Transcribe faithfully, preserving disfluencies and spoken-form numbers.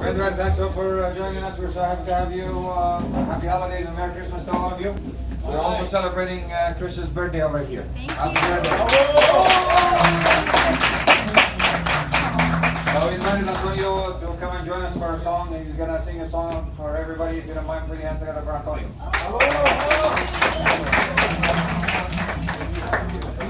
Brethren, thanks all for uh, joining us. We're so happy to have you. Uh, happy holidays and Merry Christmas to all of you. We're also celebrating uh, Chris's birthday over here. Thank happy you. birthday. So we invited Antonio to come and join us for a song. He's going to sing a song for everybody. If you don't mind, put your hands together for Antonio.